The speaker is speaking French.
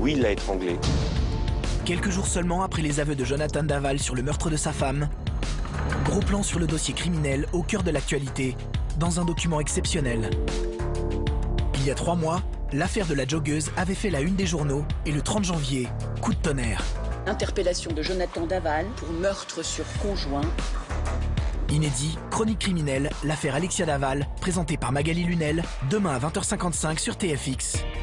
Oui, il l'a étranglée. Quelques jours seulement après les aveux de Jonathan Daval sur le meurtre de sa femme, gros plan sur le dossier criminel au cœur de l'actualité, dans un document exceptionnel. Il y a 3 mois, l'affaire de la joggeuse avait fait la une des journaux et le 30 janvier, coup de tonnerre. Interpellation de Jonathan Daval pour meurtre sur conjoint. Inédit, chronique criminelle, l'affaire Alexia Daval, présentée par Magali Lunel, demain à 20h55 sur TFX.